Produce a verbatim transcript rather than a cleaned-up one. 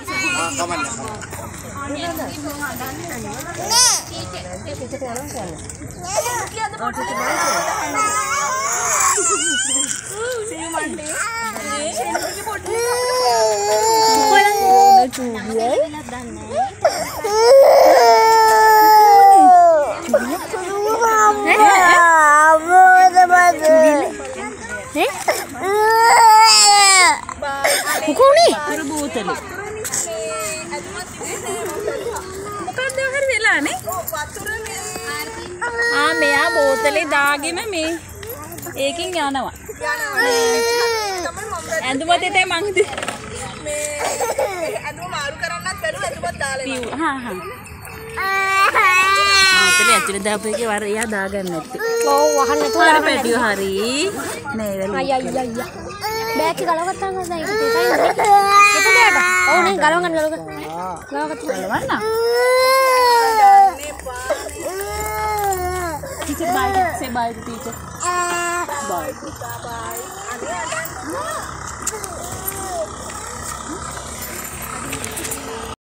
Kaman. Ah, meya bottle දාගෙන මේ ඒකින් යනවා. ඇඳුමත් එතේ මං මේ ඇඳුම මාරු කරන්නත් බැරුව ඇඳුමත් දාලා එනවා. හා හා. බෝතලේ ඇතුලේ දාපු එකේ වර එයා දාගන්න නැත්තේ. ඔව් වහන්න නැතුව අර පැටියෝ හරි. නේ වෙලු. අය අය අය. බෑග් එක ගලවගත්තාම දැන් ඒක තේසයි නේ. එතනට. ඔව් නේ ගලවගන්න ගලවගන්න. ගලවගත්තා. ගලවන්න. Teacher, bye. Say bye to teacher. Bye. Bye.